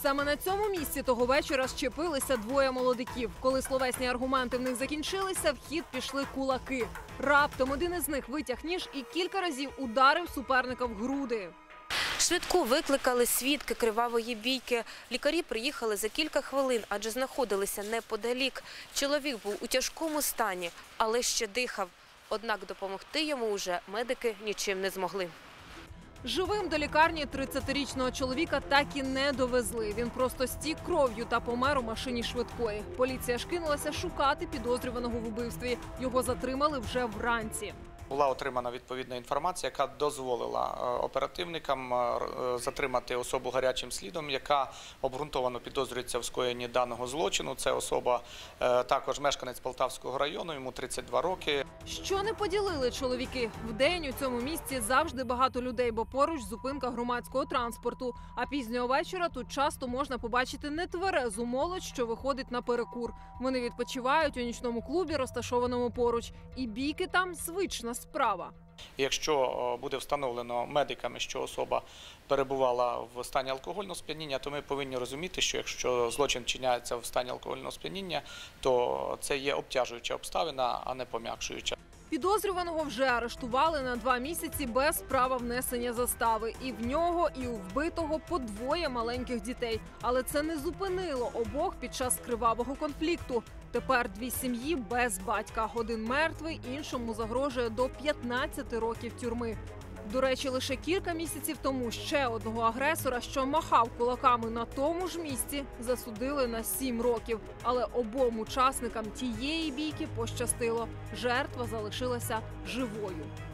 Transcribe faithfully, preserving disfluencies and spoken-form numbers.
Саме на цьому місці того вечора щепилися двоє молодиків. Коли словесні аргументи в них закінчилися, в хід пішли кулаки. Раптом один із них витяг ніж і кілька разів ударив суперника в груди. Швидку викликали свідки кривавої бійки. Лікарі приїхали за кілька хвилин, адже знаходилися неподалік. Чоловік був у тяжкому стані, але ще дихав. Однак допомогти йому вже медики нічим не змогли. Живим до лікарні тридцятирічного чоловіка так і не довезли. Він просто стік кров'ю та помер у машині швидкої. Поліція ж кинулася шукати підозрюваного в убивстві. Його затримали вже вранці. Була отримана відповідна інформація, яка дозволила оперативникам затримати особу гарячим слідом, яка обґрунтовано підозрюється в скоєнні даного злочину. Це особа також мешканець Полтавського району, йому тридцять два роки. Що не поділили чоловіки? Вдень у цьому місці завжди багато людей, бо поруч зупинка громадського транспорту. А пізнього вечора тут часто можна побачити нетверезу молодь, що виходить на перекур. Вони відпочивають у нічному клубі, розташованому поруч. І бійки там звична справа. Якщо буде встановлено медиками, що особа перебувала в стані алкогольного сп'яніння, то ми повинні розуміти, що якщо злочин вчиняється в стані алкогольного сп'яніння, то це є обтяжуюча обставина, а не пом'якшуюча. Підозрюваного вже арештували на два місяці без права внесення застави. І в нього, і у вбитого по двоє маленьких дітей. Але це не зупинило обох під час кривавого конфлікту. Тепер дві сім'ї без батька. Один мертвий, іншому загрожує до п'ятнадцяти років тюрми. До речі, лише кілька місяців тому ще одного агресора, що махав кулаками на тому ж місці, засудили на сім років. Але обом учасникам тієї бійки пощастило. Жертва залишилася живою.